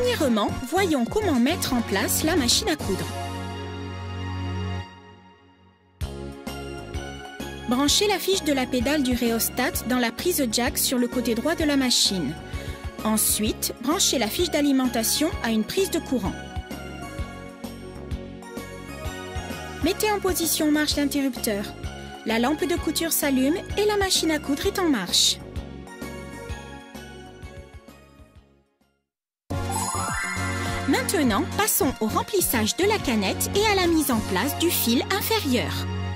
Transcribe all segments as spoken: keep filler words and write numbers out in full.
Premièrement, voyons comment mettre en place la machine à coudre. Branchez la fiche de la pédale du rhéostat dans la prise jack sur le côté droit de la machine. Ensuite, branchez la fiche d'alimentation à une prise de courant. Mettez en position marche l'interrupteur. La lampe de couture s'allume et la machine à coudre est en marche. Maintenant, passons au remplissage de la canette et à la mise en place du fil inférieur.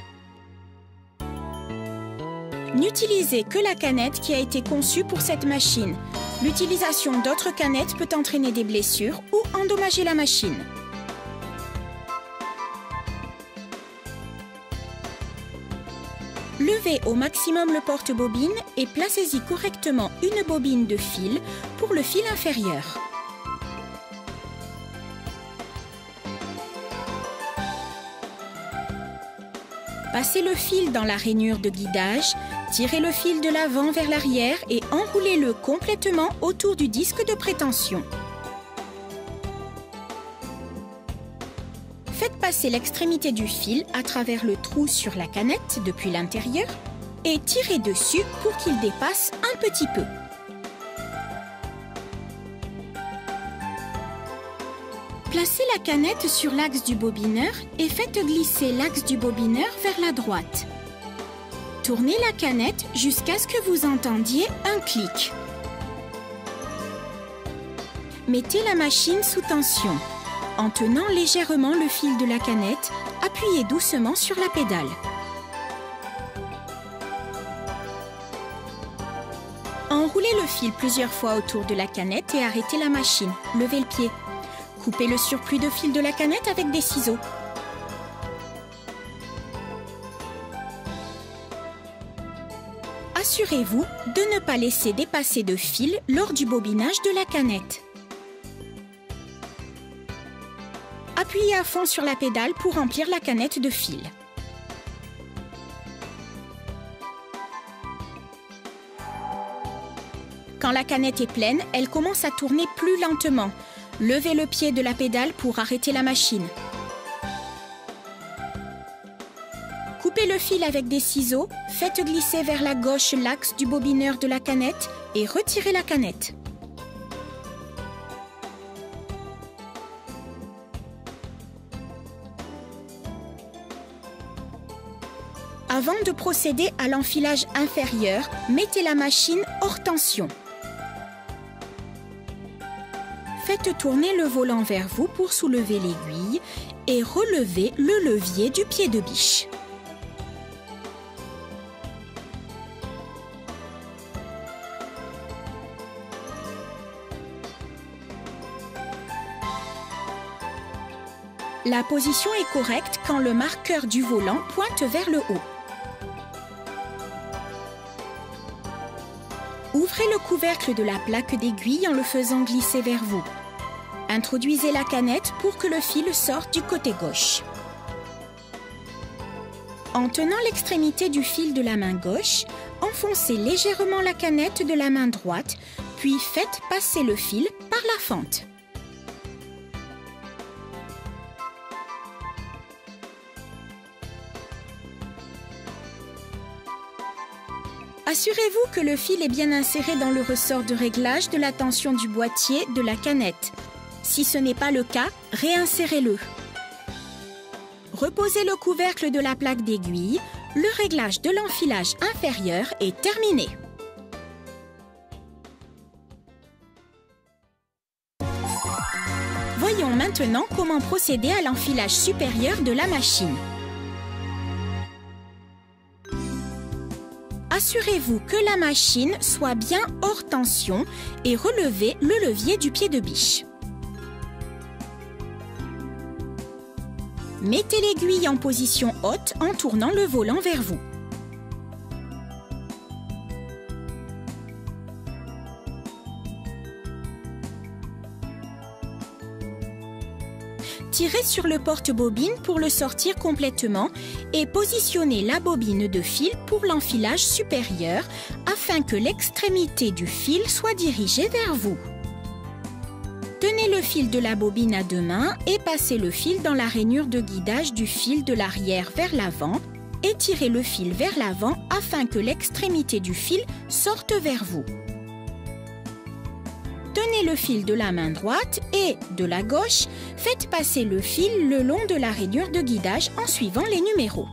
N'utilisez que la canette qui a été conçue pour cette machine. L'utilisation d'autres canettes peut entraîner des blessures ou endommager la machine. Levez au maximum le porte-bobine et placez-y correctement une bobine de fil pour le fil inférieur. Passez le fil dans la rainure de guidage, tirez le fil de l'avant vers l'arrière et enroulez-le complètement autour du disque de prétention. Faites passer l'extrémité du fil à travers le trou sur la canette depuis l'intérieur et tirez dessus pour qu'il dépasse un petit peu. Placez la canette sur l'axe du bobineur et faites glisser l'axe du bobineur vers la droite. Tournez la canette jusqu'à ce que vous entendiez un clic. Mettez la machine sous tension. En tenant légèrement le fil de la canette, appuyez doucement sur la pédale. Enroulez le fil plusieurs fois autour de la canette et arrêtez la machine. Levez le pied. Coupez le surplus de fil de la canette avec des ciseaux. Assurez-vous de ne pas laisser dépasser de fil lors du bobinage de la canette. Appuyez à fond sur la pédale pour remplir la canette de fil. Quand la canette est pleine, elle commence à tourner plus lentement. Levez le pied de la pédale pour arrêter la machine. Coupez le fil avec des ciseaux, faites glisser vers la gauche l'axe du bobineur de la canette et retirez la canette. Avant de procéder à l'enfilage inférieur, mettez la machine hors tension. Faites tourner le volant vers vous pour soulever l'aiguille et relevez le levier du pied de biche. La position est correcte quand le marqueur du volant pointe vers le haut. Ouvrez le couvercle de la plaque d'aiguille en le faisant glisser vers vous. Introduisez la canette pour que le fil sorte du côté gauche. En tenant l'extrémité du fil de la main gauche, enfoncez légèrement la canette de la main droite, puis faites passer le fil par la fente. Assurez-vous que le fil est bien inséré dans le ressort de réglage de la tension du boîtier de la canette. Si ce n'est pas le cas, réinsérez-le. Reposez le couvercle de la plaque d'aiguille. Le réglage de l'enfilage inférieur est terminé. Voyons maintenant comment procéder à l'enfilage supérieur de la machine. Assurez-vous que la machine soit bien hors tension et relevez le levier du pied de biche. Mettez l'aiguille en position haute en tournant le volant vers vous. Tirez sur le porte-bobine pour le sortir complètement et positionnez la bobine de fil pour l'enfilage supérieur afin que l'extrémité du fil soit dirigée vers vous. Tenez le fil de la bobine à deux mains et passez le fil dans la rainure de guidage du fil de l'arrière vers l'avant et tirez le fil vers l'avant afin que l'extrémité du fil sorte vers vous. Tenez le fil de la main droite et de la gauche, faites passer le fil le long de la rainure de guidage en suivant les numéros.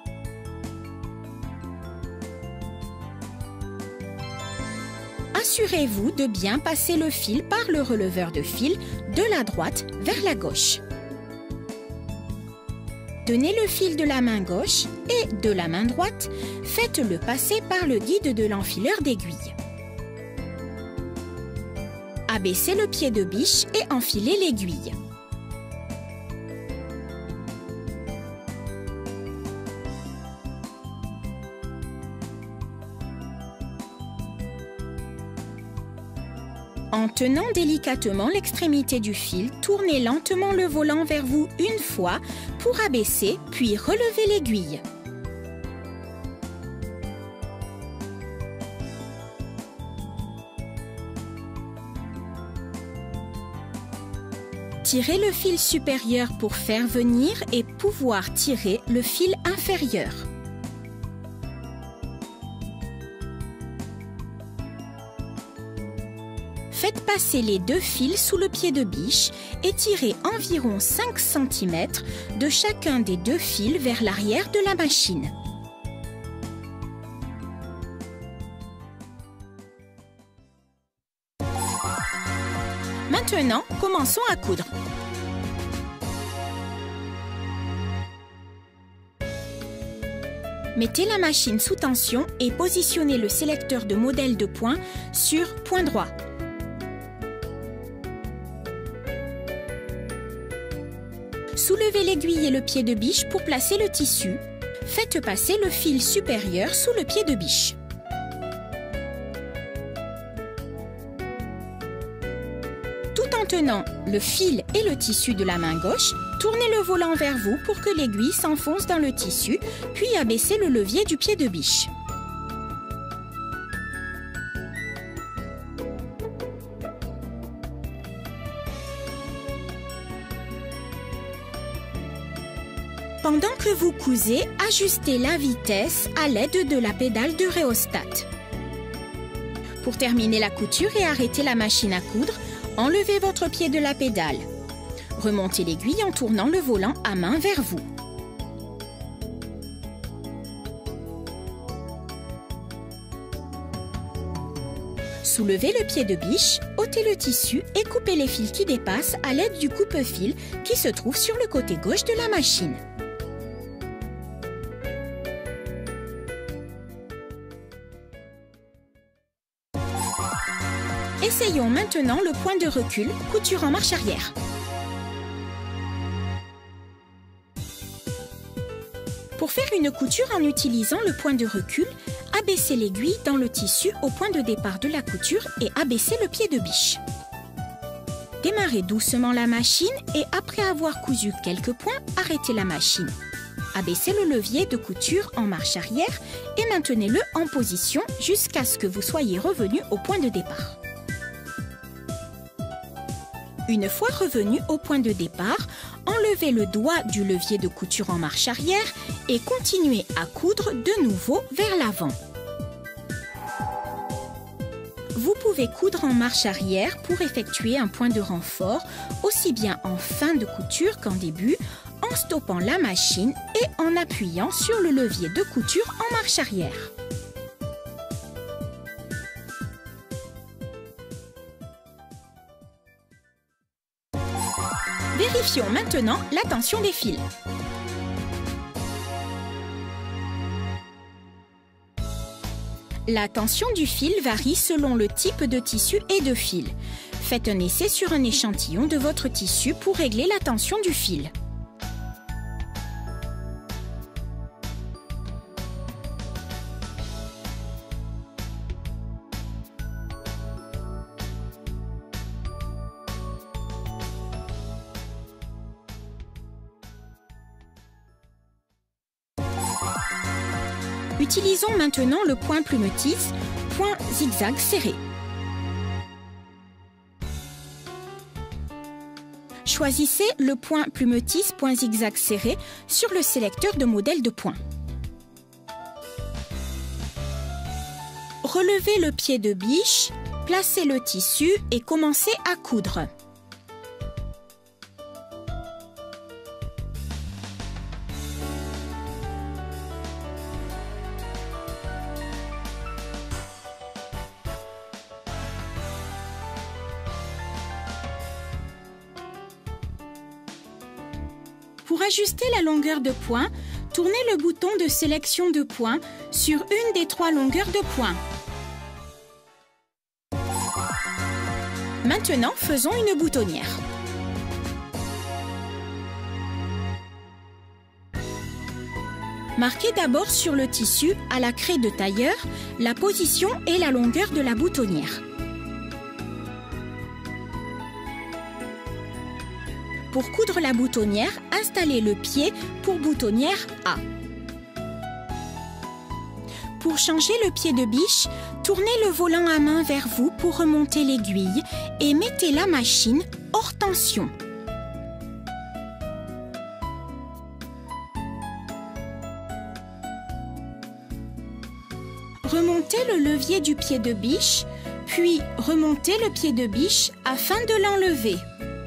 Assurez-vous de bien passer le fil par le releveur de fil de la droite vers la gauche. Tenez le fil de la main gauche et de la main droite, faites-le passer par le guide de l'enfileur d'aiguille. Abaissez le pied de biche et enfilez l'aiguille. En tenant délicatement l'extrémité du fil, tournez lentement le volant vers vous une fois pour abaisser, puis relever l'aiguille. Tirez le fil supérieur pour faire venir et pouvoir tirer le fil inférieur. Faites passer les deux fils sous le pied de biche et tirez environ cinq centimètres de chacun des deux fils vers l'arrière de la machine. Maintenant, commençons à coudre. Mettez la machine sous tension et positionnez le sélecteur de modèle de point sur point droit. Soulevez l'aiguille et le pied de biche pour placer le tissu. Faites passer le fil supérieur sous le pied de biche. Tout en tenant le fil et le tissu de la main gauche, tournez le volant vers vous pour que l'aiguille s'enfonce dans le tissu, puis abaissez le levier du pied de biche. Pendant que vous cousez, ajustez la vitesse à l'aide de la pédale de rhéostat. Pour terminer la couture et arrêter la machine à coudre, enlevez votre pied de la pédale. Remontez l'aiguille en tournant le volant à main vers vous. Soulevez le pied de biche, ôtez le tissu et coupez les fils qui dépassent à l'aide du coupe-fil qui se trouve sur le côté gauche de la machine. Essayons maintenant le point de recul, couture en marche arrière. Pour faire une couture en utilisant le point de recul, abaissez l'aiguille dans le tissu au point de départ de la couture et abaissez le pied de biche. Démarrez doucement la machine et après avoir cousu quelques points, arrêtez la machine. Abaissez le levier de couture en marche arrière et maintenez-le en position jusqu'à ce que vous soyez revenu au point de départ. Une fois revenu au point de départ, enlevez le doigt du levier de couture en marche arrière et continuez à coudre de nouveau vers l'avant. Vous pouvez coudre en marche arrière pour effectuer un point de renfort, aussi bien en fin de couture qu'en début, en stoppant la machine et en appuyant sur le levier de couture en marche arrière. Vérifions maintenant la tension des fils. La tension du fil varie selon le type de tissu et de fil. Faites un essai sur un échantillon de votre tissu pour régler la tension du fil. Utilisons maintenant le point plume-tisse, point zigzag serré. choisissez le point plumetis point zigzag serré sur le sélecteur de modèle de point. Relevez le pied de biche, placez le tissu et commencez à coudre. Pour ajuster la longueur de point, tournez le bouton de sélection de point sur une des trois longueurs de point. Maintenant, faisons une boutonnière. Marquez d'abord sur le tissu, à la craie de tailleur, la position et la longueur de la boutonnière. Pour coudre la boutonnière, installez le pied pour boutonnière A. Pour changer le pied de biche, tournez le volant à main vers vous pour remonter l'aiguille et mettez la machine hors tension. Remontez le levier du pied de biche, puis remontez le pied de biche afin de l'enlever.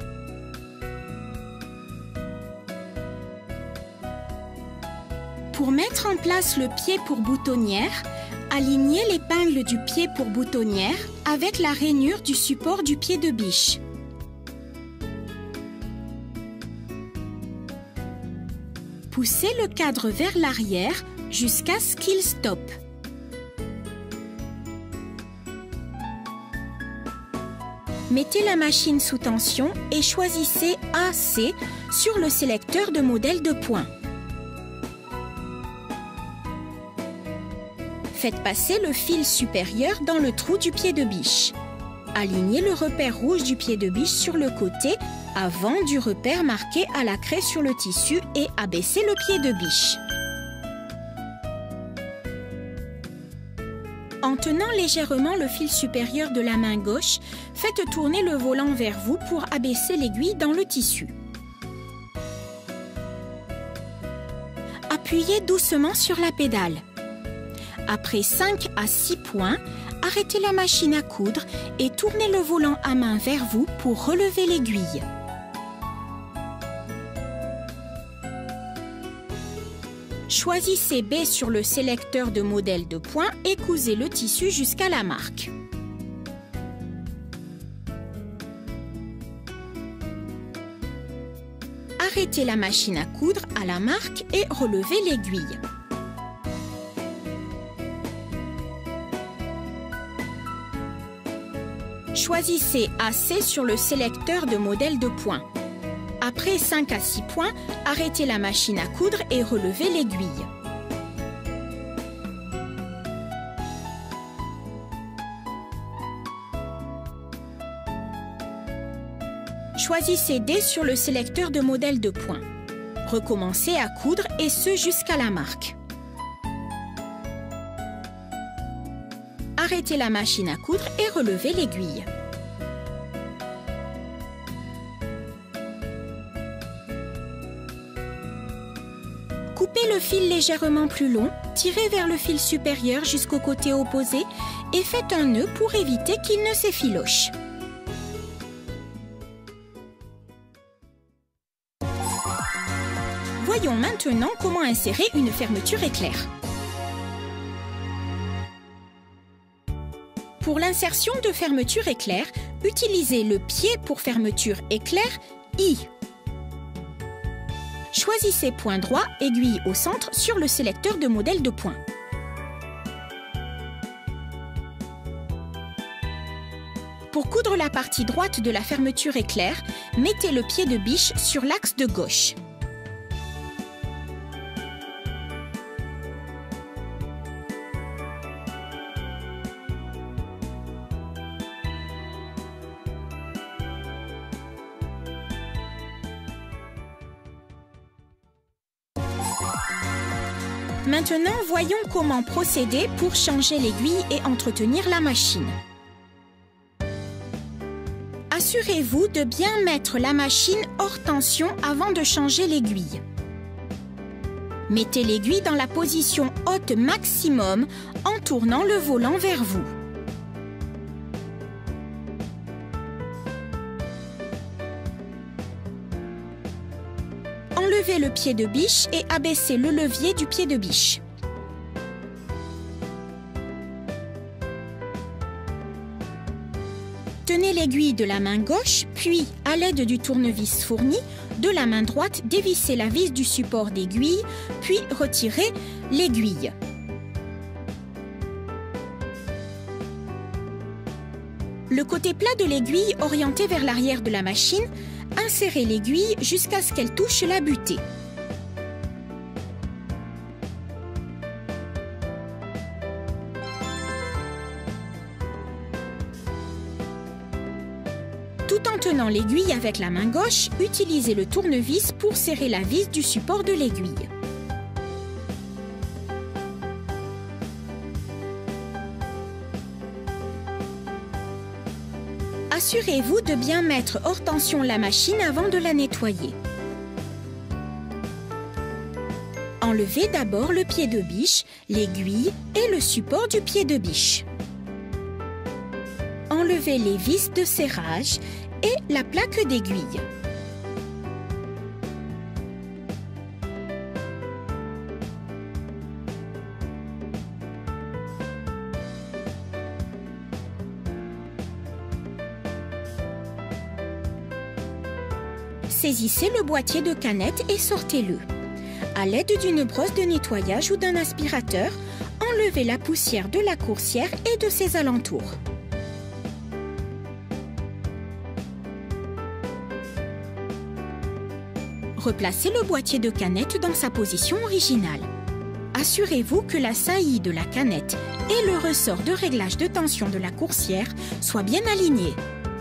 Pour mettre en place le pied pour boutonnière, alignez l'épingle du pied pour boutonnière avec la rainure du support du pied de biche. Poussez le cadre vers l'arrière jusqu'à ce qu'il stoppe. Mettez la machine sous tension et choisissez A C sur le sélecteur de modèle de point. Faites passer le fil supérieur dans le trou du pied de biche. Alignez le repère rouge du pied de biche sur le côté avant du repère marqué à la craie sur le tissu et abaissez le pied de biche. En tenant légèrement le fil supérieur de la main gauche, faites tourner le volant vers vous pour abaisser l'aiguille dans le tissu. Appuyez doucement sur la pédale. Après cinq à six points, arrêtez la machine à coudre et tournez le volant à main vers vous pour relever l'aiguille. Choisissez B sur le sélecteur de modèle de point et cousez le tissu jusqu'à la marque. Arrêtez la machine à coudre à la marque et relevez l'aiguille. Choisissez A C sur le sélecteur de modèle de point. Après cinq à six points, arrêtez la machine à coudre et relevez l'aiguille. Choisissez D sur le sélecteur de modèle de point. Recommencez à coudre et ce jusqu'à la marque. Arrêtez la machine à coudre et relevez l'aiguille. Coupez le fil légèrement plus long, tirez vers le fil supérieur jusqu'au côté opposé et faites un nœud pour éviter qu'il ne s'effiloche. Voyons maintenant comment insérer une fermeture éclair. Pour l'insertion de fermeture éclair, utilisez le pied pour fermeture éclair I. Choisissez point droit, aiguille au centre sur le sélecteur de modèle de point. Pour coudre la partie droite de la fermeture éclair, mettez le pied de biche sur l'axe de gauche. Maintenant, voyons comment procéder pour changer l'aiguille et entretenir la machine. Assurez-vous de bien mettre la machine hors tension avant de changer l'aiguille. Mettez l'aiguille dans la position haute maximum en tournant le volant vers vous. Enlevez le pied de biche et abaissez le levier du pied de biche. Tenez l'aiguille de la main gauche, puis, à l'aide du tournevis fourni, de la main droite, dévissez la vis du support d'aiguille, puis retirez l'aiguille. Le côté plat de l'aiguille orienté vers l'arrière de la machine, insérez l'aiguille jusqu'à ce qu'elle touche la butée. Tout en tenant l'aiguille avec la main gauche, utilisez le tournevis pour serrer la vis du support de l'aiguille. Assurez-vous de bien mettre hors tension la machine avant de la nettoyer. Enlevez d'abord le pied de biche, l'aiguille et le support du pied de biche. Enlevez les vis de serrage et la plaque d'aiguille. Saisissez le boîtier de canette et sortez-le. À l'aide d'une brosse de nettoyage ou d'un aspirateur, enlevez la poussière de la coursière et de ses alentours. Replacez le boîtier de canette dans sa position originale. Assurez-vous que la saillie de la canette et le ressort de réglage de tension de la coursière soient bien alignés.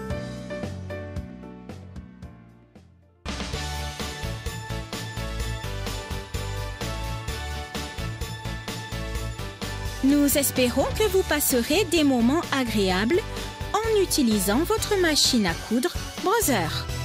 Nous espérons que vous passerez des moments agréables en utilisant votre machine à coudre Brother.